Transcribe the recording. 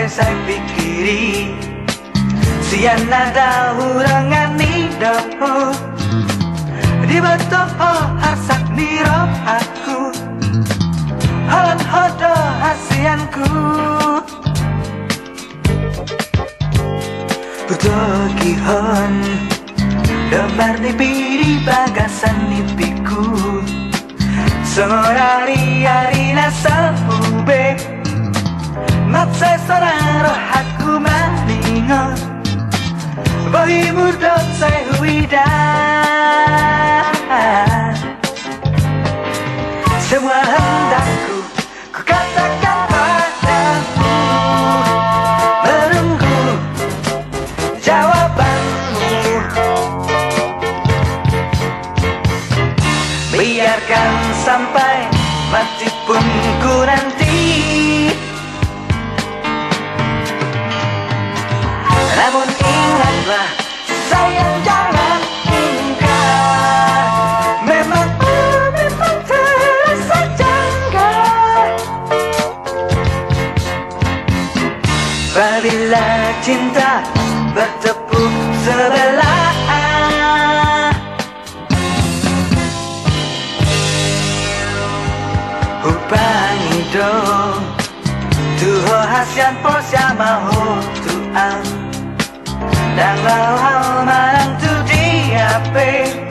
saya pikiri sian nada hurangani dohu di betoho harsak niro aku halan hodo hasianku bertogihon lembar di biri bagasan nipiku Sorari arina sapube Matse soraro hakku maningo Bohi mudot saya huida Semua hendakku ku katakan padamu Menunggu jawabanmu Biarkan sampai mati pun ku nanti Namun ingatlah sayang jangan ingkar Memang terasa janggal Bila cinta bertepuk sebelah Hupangi dong Tuho hasian posya maho tuang Dan lau hal marang tu diape